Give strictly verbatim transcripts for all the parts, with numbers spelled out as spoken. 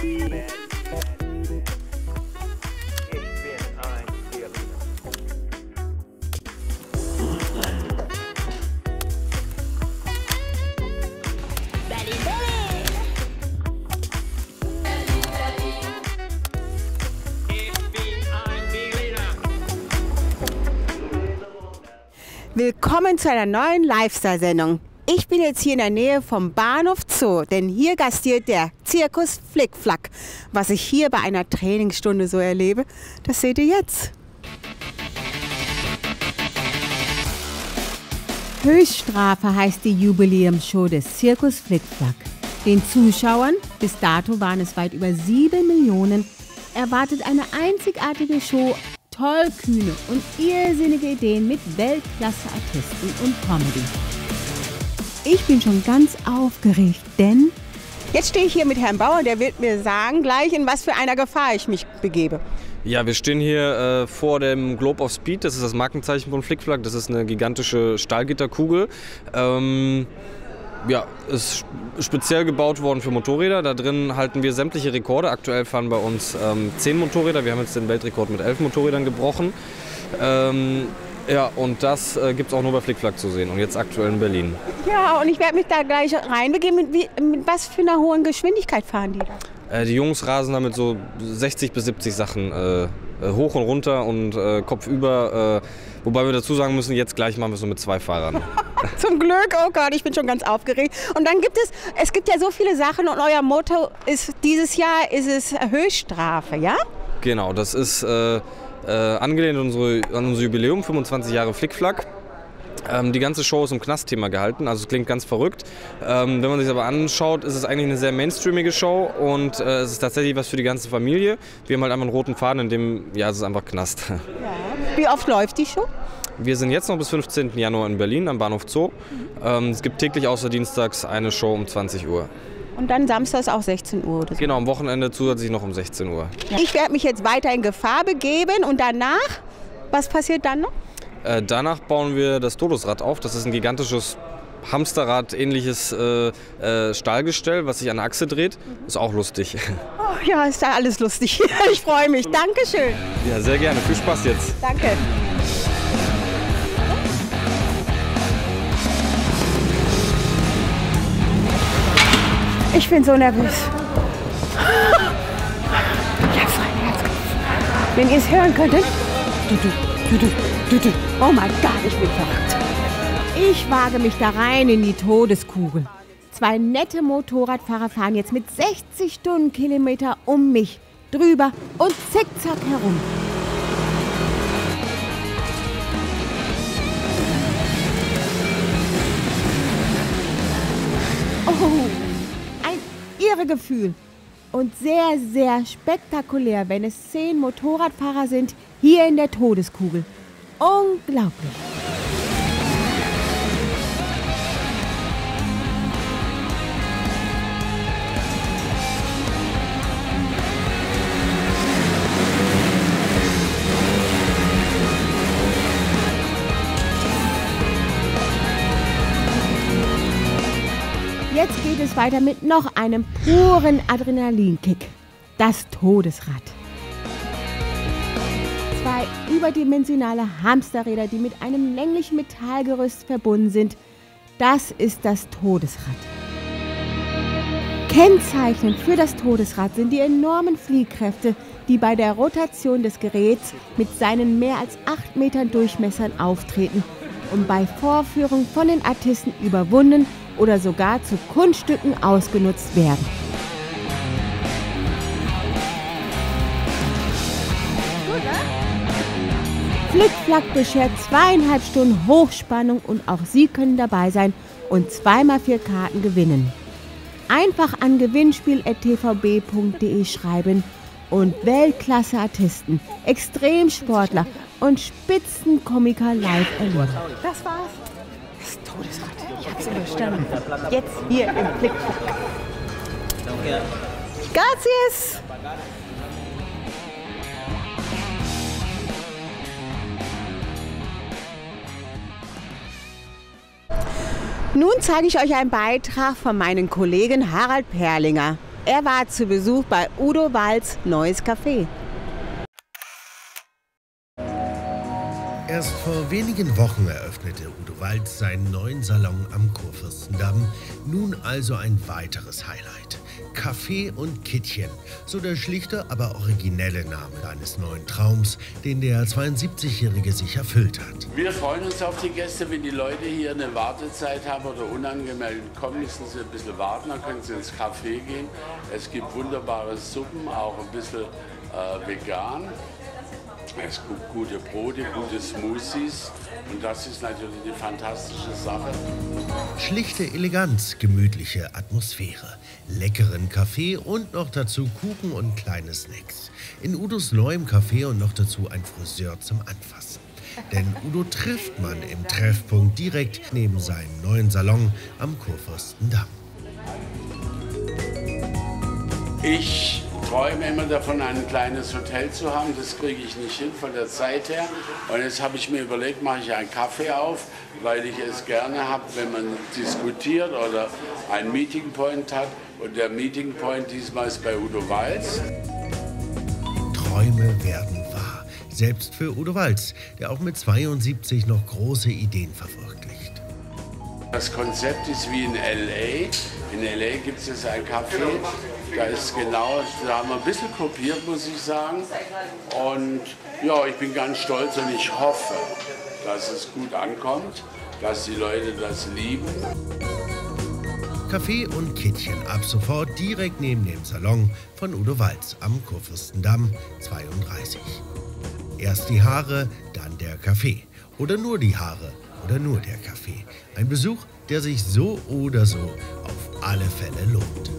Willkommen zu einer neuen Lifestyle-Sendung. Ich bin jetzt hier in der Nähe vom Bahnhof Zoo, denn hier gastiert der Zirkus Flickflack. Was ich hier bei einer Trainingsstunde so erlebe, das seht ihr jetzt. Höchststrafe heißt die Jubiläumsshow des Zirkus Flickflack. Den Zuschauern, bis dato waren es weit über sieben Millionen, erwartet eine einzigartige Show, tollkühne und irrsinnige Ideen mit Weltklasse-Artisten und Comedy. Ich bin schon ganz aufgeregt, denn jetzt stehe ich hier mit Herrn Bauer, der wird mir sagen gleich, in was für einer Gefahr ich mich begebe. Ja, wir stehen hier äh, vor dem Globe of Speed, das ist das Markenzeichen von Flickflack, das ist eine gigantische Stahlgitterkugel. Ähm, ja, ist speziell gebaut worden für Motorräder, da drin halten wir sämtliche Rekorde. Aktuell fahren bei uns ähm, zehn Motorräder, wir haben jetzt den Weltrekord mit elf Motorrädern gebrochen. Ähm, ja, und das äh, gibt es auch nur bei Flickflack zu sehen und jetzt aktuell in Berlin. Ja, und ich werde mich da gleich reinbegeben. Mit, wie, mit was für einer hohen Geschwindigkeit fahren die da? Äh, die Jungs rasen damit so sechzig bis siebzig Sachen äh, hoch und runter und äh, kopfüber. Äh, wobei wir dazu sagen müssen, jetzt gleich machen wir es nur mit zwei Fahrern. Zum Glück, oh Gott, ich bin schon ganz aufgeregt. Und dann gibt es, es gibt ja so viele Sachen und euer Motto ist, dieses Jahr ist es Höchststrafe, ja? Genau, das ist äh, äh, angelehnt an, unsere, an unser Jubiläum, fünfundzwanzig Jahre Flickflack. Ähm, die ganze Show ist im Knastthema gehalten, also es klingt ganz verrückt. Ähm, wenn man sich aber anschaut, ist es eigentlich eine sehr mainstreamige Show und äh, es ist tatsächlich was für die ganze Familie. Wir haben halt einfach einen roten Faden, in dem, ja, es ist einfach Knast. Ja. Wie oft läuft die Show? Wir sind jetzt noch bis fünfzehnten Januar in Berlin am Bahnhof Zoo. Mhm. Ähm, es gibt täglich außer dienstags eine Show um zwanzig Uhr. Und dann samstags auch sechzehn Uhr oder so? Genau, am Wochenende zusätzlich noch um sechzehn Uhr. Ja. Ich werde mich jetzt weiter in Gefahr begeben und danach, was passiert dann noch? Äh, danach bauen wir das Todesrad auf. Das ist ein gigantisches Hamsterrad-ähnliches äh, äh, Stahlgestell, was sich an der Achse dreht. Ist auch lustig. Oh, ja, ist da alles lustig. Ich freue mich. Dankeschön. Ja, sehr gerne. Viel Spaß jetzt. Danke. Ich bin so nervös. Ich habe so ein Herzkampf. Wenn ihr es hören könntet. Oh mein Gott, ich bin verrückt. Ich wage mich da rein in die Todeskugel. Zwei nette Motorradfahrer fahren jetzt mit sechzig Stundenkilometer um mich, drüber und zickzack herum. Oh, ein irre Gefühl. Und sehr, sehr spektakulär, wenn es zehn Motorradfahrer sind, hier in der Todeskugel. Unglaublich. Jetzt geht es weiter mit noch einem puren Adrenalinkick. Das Todesrad. Zwei überdimensionale Hamsterräder, die mit einem länglichen Metallgerüst verbunden sind. Das ist das Todesrad. Kennzeichnend für das Todesrad sind die enormen Fliehkräfte, die bei der Rotation des Geräts mit seinen mehr als acht Metern Durchmessern auftreten und bei Vorführung von den Artisten überwunden oder sogar zu Kunststücken ausgenutzt werden. Flickflack beschert zweieinhalb Stunden Hochspannung und auch Sie können dabei sein und zweimal vier Karten gewinnen. Einfach an gewinnspiel at t v b punkt d e schreiben und Weltklasse-Artisten, Extremsportler und Spitzenkomiker live erleben. Das war's. Das Todesrad. Ich hab's überstanden. Jetzt hier im Flickflack. Gracias! Nun zeige ich euch einen Beitrag von meinem Kollegen Harald Perlinger. Er war zu Besuch bei Udo Walds Neues Café. Erst vor wenigen Wochen eröffnete Udo Walds seinen neuen Salon am Kurfürstendamm. Nun also ein weiteres Highlight. Kaffee und Kittchen, so der schlichte, aber originelle Name eines neuen Traums, den der zweiundsiebzigjährige sich erfüllt hat. Wir freuen uns auf die Gäste, wenn die Leute hier eine Wartezeit haben oder unangemeldet kommen, müssen sie ein bisschen warten, dann können sie ins Café gehen. Es gibt wunderbare Suppen, auch ein bisschen äh, vegan. Es gibt gute Brote, gute Smoothies und das ist natürlich eine fantastische Sache. Schlichte Eleganz, gemütliche Atmosphäre, leckeren Kaffee und noch dazu Kuchen und kleine Snacks. In Udos neuem Café und noch dazu ein Friseur zum Anfassen. Denn Udo trifft man im Treffpunkt direkt neben seinem neuen Salon am Kurfürstendamm. Ich träume immer davon, ein kleines Hotel zu haben. Das kriege ich nicht hin von der Zeit her. Und jetzt habe ich mir überlegt, mache ich einen Kaffee auf, weil ich es gerne habe, wenn man diskutiert oder einen Meeting Point hat. Und der Meeting Point diesmal ist bei Udo Walds. Träume werden wahr. Selbst für Udo Walds, der auch mit zweiundsiebzig noch große Ideen verwirklicht. Das Konzept ist wie in L A. In L A gibt es jetzt ein Café. Da ist genau, da haben wir ein bisschen kopiert, muss ich sagen. Und ja, ich bin ganz stolz und ich hoffe, dass es gut ankommt, dass die Leute das lieben. Kaffee und Kittchen ab sofort direkt neben dem Salon von Udo Walds am Kurfürstendamm zweiunddreißig. Erst die Haare, dann der Kaffee. Oder nur die Haare oder nur der Kaffee. Ein Besuch, der sich so oder so auf alle Fälle lohnt.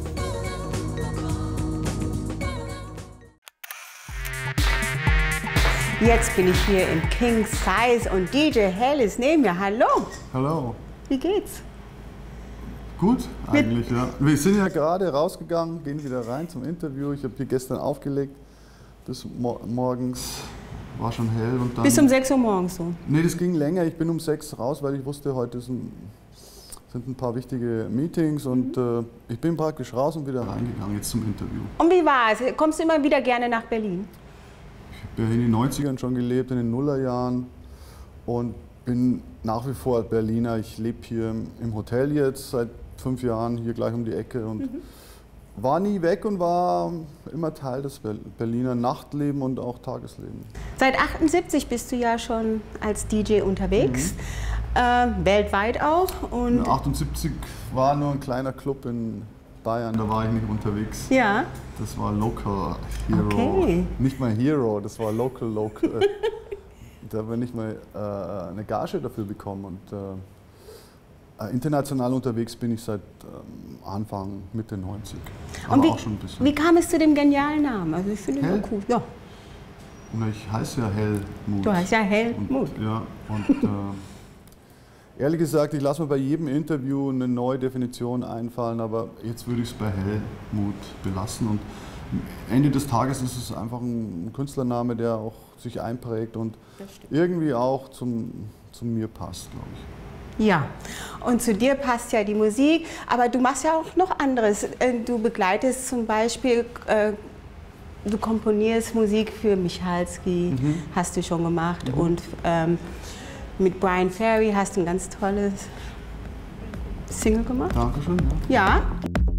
Jetzt bin ich hier im King Size und D J Hell ist neben mir. Hallo. Hallo. Wie geht's? Gut, eigentlich, ja. Wir sind ja gerade rausgegangen, gehen wieder rein zum Interview. Ich habe hier gestern aufgelegt, bis mor morgens, war schon hell. Und dann, bis um sechs Uhr morgens so? Nee, das ging länger. Ich bin um sechs raus, weil ich wusste, heute sind, sind ein paar wichtige Meetings. Und mhm. äh, ich bin praktisch raus und wieder reingegangen jetzt zum Interview. Und wie war es? Kommst du immer wieder gerne nach Berlin? Ich habe in den neunzigern schon gelebt, in den Nullerjahren und bin nach wie vor Berliner. Ich lebe hier im Hotel jetzt seit fünf Jahren, hier gleich um die Ecke und mhm. war nie weg und war immer Teil des Berliner Nachtleben und auch Tagesleben. Seit achtundsiebzig bist du ja schon als D J unterwegs, mhm. äh, weltweit auch. Und achtundsiebzig war nur ein kleiner Club in Bayern, da war ich nicht unterwegs. Ja. Das war Local Hero. Okay. Nicht mal Hero, das war Local Local. Da habe ich nicht mal äh, eine Gage dafür bekommen. Und, äh, international unterwegs bin ich seit ähm, Anfang, Mitte neunzig. Aber und wie, auch schon ein bisschen. Wie kam es zu dem genialen Namen? Also ich finde ihn cool. Ja. Und ich heiße ja Helmut. Du heißt ja Helmut. Und, ja, und äh, ehrlich gesagt, ich lasse mir bei jedem Interview eine neue Definition einfallen, aber jetzt würde ich es bei Helmut belassen. Und am Ende des Tages ist es einfach ein Künstlername, der auch sich einprägt und irgendwie auch zum, zu mir passt, glaube ich. Ja, und zu dir passt ja die Musik, aber du machst ja auch noch anderes. Du begleitest zum Beispiel, äh, du komponierst Musik für Michalski, mhm. hast du schon gemacht, mhm. und ähm, mit Bryan Ferry hast du ein ganz tolles Single gemacht. Dankeschön. Ja. Ja.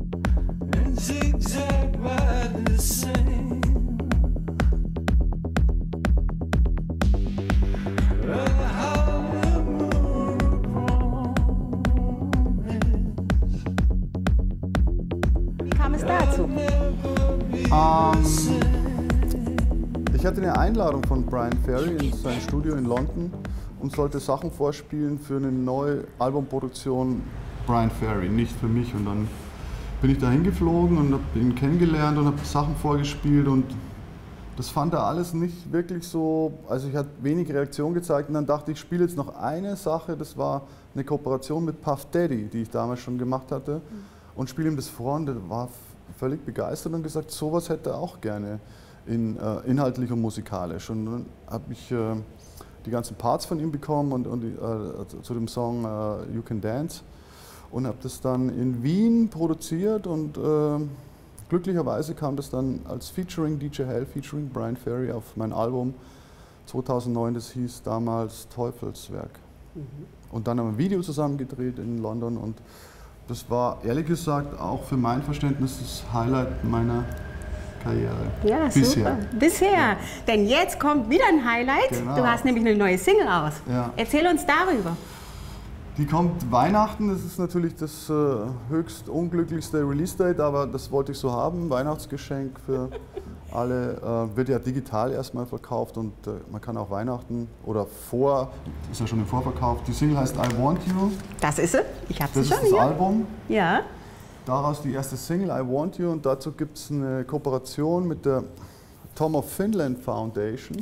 Wie kam es dazu? Ähm, ich hatte eine Einladung von Bryan Ferry in sein Studio in London und sollte Sachen vorspielen für eine neue Albumproduktion Bryan Ferry, nicht für mich. Und dann bin ich da hingeflogen und habe ihn kennengelernt und habe Sachen vorgespielt und das fand er alles nicht wirklich so, also ich hatte wenig Reaktion gezeigt und dann dachte ich, ich spiele jetzt noch eine Sache, das war eine Kooperation mit Puff Daddy, die ich damals schon gemacht hatte, und spiele ihm das vor und der war völlig begeistert und gesagt, sowas hätte er auch gerne, in, äh, inhaltlich und musikalisch. Und dann habe ich äh, die ganzen Parts von ihm bekommen und, und äh, zu dem Song äh, You Can Dance und habe das dann in Wien produziert und äh, glücklicherweise kam das dann als Featuring D J Hell, Featuring Bryan Ferry auf mein Album zweitausendneun, das hieß damals Teufelswerk. Mhm. Und dann haben wir ein Video zusammen gedreht in London und das war ehrlich gesagt auch für mein Verständnis das Highlight meiner Karriere. Ja, Bisher. super. Bisher. Ja. Denn jetzt kommt wieder ein Highlight. Genau. Du hast nämlich eine neue Single raus. Ja. Erzähl uns darüber. Die kommt Weihnachten, das ist natürlich das äh, höchst unglücklichste Release-Date, aber das wollte ich so haben, Weihnachtsgeschenk für alle. Äh, wird ja digital erstmal verkauft und äh, man kann auch Weihnachten oder vor, ist ja schon im Vorverkauf. Die Single heißt I Want You. Das ist sie, ich habe sie Das schon ist das hier. Album. Ja. Daraus die erste Single I Want You und dazu gibt es eine Kooperation mit der Tom of Finland Foundation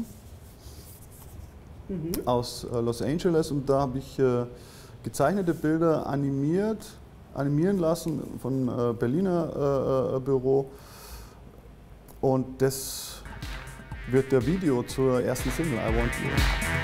mhm. aus äh, Los Angeles und da habe ich äh, gezeichnete Bilder animiert, animieren lassen von äh, Berliner äh, Büro und das wird der Video zur ersten Single I Want You.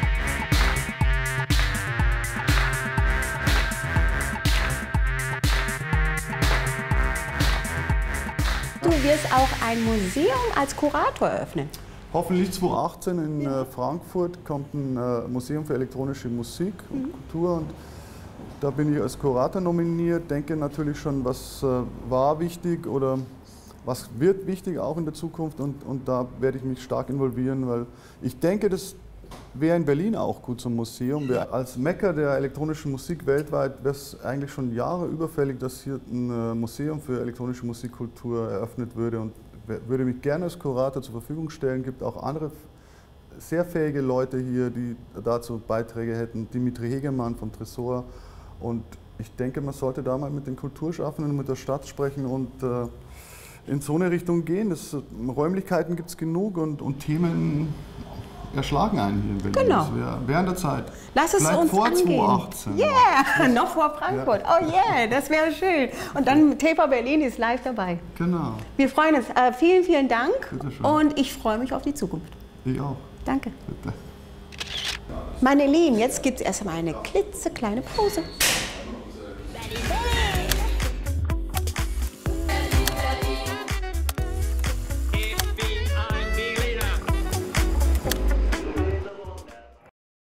Du wirst auch ein Museum als Kurator eröffnen. Hoffentlich zweitausendachtzehn in ja. äh, Frankfurt kommt ein äh, Museum für elektronische Musik und mhm. Kultur und da bin ich als Kurator nominiert, denke natürlich schon, was äh, war wichtig oder was wird wichtig auch in der Zukunft und, und da werde ich mich stark involvieren, weil ich denke, das wäre in Berlin auch gut zum Museum. Wär als Mekka der elektronischen Musik weltweit wäre es eigentlich schon Jahre überfällig, dass hier ein äh, Museum für elektronische Musikkultur eröffnet würde und würde mich gerne als Kurator zur Verfügung stellen. Es gibt auch andere sehr fähige Leute hier, die dazu Beiträge hätten. Dimitri Hegemann vom Tresor. Und ich denke, man sollte da mal mit den Kulturschaffenden und mit der Stadt sprechen und äh, in so eine Richtung gehen. Das, Räumlichkeiten gibt es genug und, und Themen erschlagen einen hier in Berlin. Genau. Das wär, während der Zeit. Lass es Vielleicht uns vor angehen. zweitausendachtzehn. Yeah, noch vor Frankfurt. Ja. Oh yeah, das wäre schön. Und dann Taper Berlin ist live dabei. Genau. Wir freuen uns. Äh, vielen, vielen Dank. Bitte schön. Und ich freue mich auf die Zukunft. Ich auch. Danke. Bitte. Meine Lieben, jetzt gibt es erstmal eine klitzekleine Pause.